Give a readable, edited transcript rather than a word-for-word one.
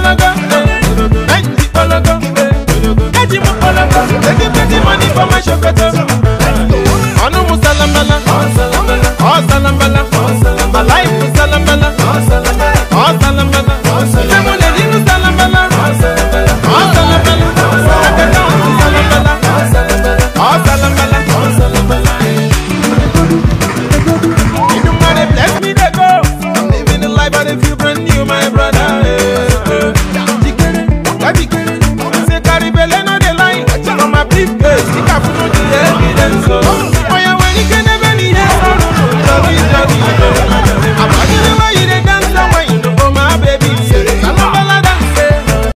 Ologo, Benji Ologo, Ejimu Ologo, taking plenty money for my shokoto. Anu Musalambala, oh Salambala, my life Musalambala, oh Salambala, Lemon in Salambala, oh Salambala, oh Salambala, you know money bless me to go. I'm living the life, but if you brand new, my brother. Say carry belly no the line, from my big face, stick up to the evidence.